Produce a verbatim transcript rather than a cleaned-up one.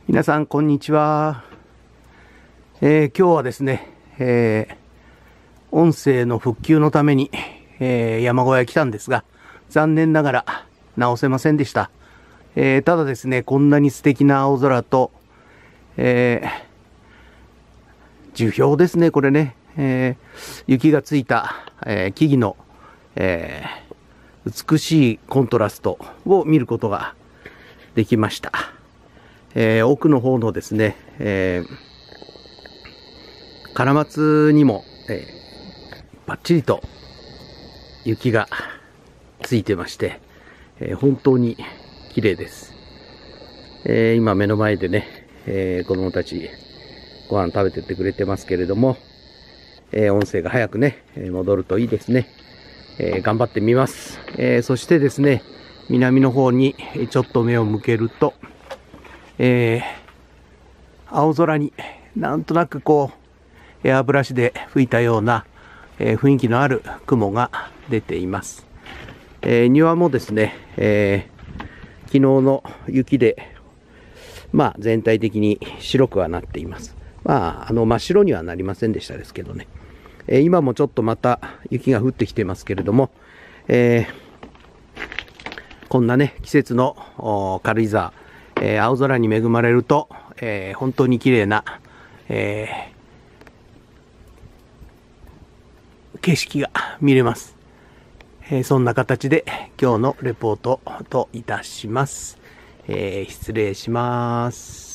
皆さんこんにちは、えー、今日はですね、えー、音声の復旧のために、えー、山小屋へ来たんですが、残念ながら直せませんでした。えー、ただですね、こんなに素敵な青空と、えー、樹氷ですね、これね、えー、雪がついた、えー、木々の、えー、美しいコントラストを見ることができました。えー、奥の方のですね、えー、唐松にも、えー、バッチリと雪がついてまして、えー、本当に綺麗です。えー、今目の前でね、えー、子供たちご飯食べてってくれてますけれども、えー、音声が早くね、戻るといいですね。えー、頑張ってみます。えー、そしてですね、南の方にちょっと目を向けると、えー、青空になんとなくこうエアブラシで吹いたような、えー、雰囲気のある雲が出ています。えー、庭もですね、えー、昨日の雪で、まあ、全体的に白くはなっています。まあ、あの真っ白にはなりませんでしたですけどね、えー、今もちょっとまた雪が降ってきてますけれども、えー、こんなね季節の軽井沢、えー、青空に恵まれると、えー、本当に綺麗な、えー、景色が見れます。えー、そんな形で今日のレポートといたします。えー、失礼します。